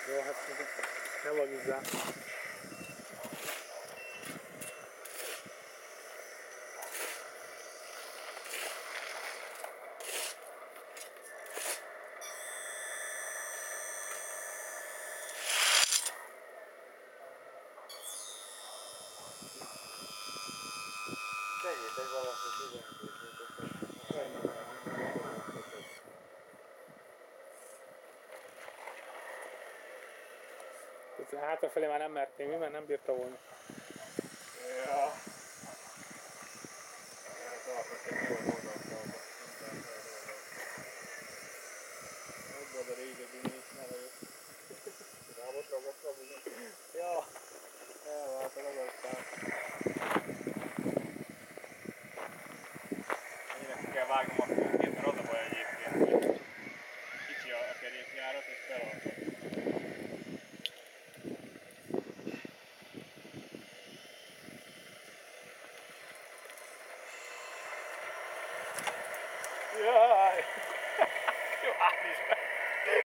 Jó, hát ne logizzál. Segítek valamit, igen. Hátrafelé már nem mertél, mi? Mert nem bírta volna. Ja. Tartok egy jól oldaltalba. Ebből a régebbi nincs, ne vagyok. Rámot ragadtam, ugye? Ja. Elvált a ragadtál. Ennyire ki kell vágnom a fülkét, mert az a baj egyébként, hogy kicsi a kerékjárat és belaltat. Jaj! Jó, át is be!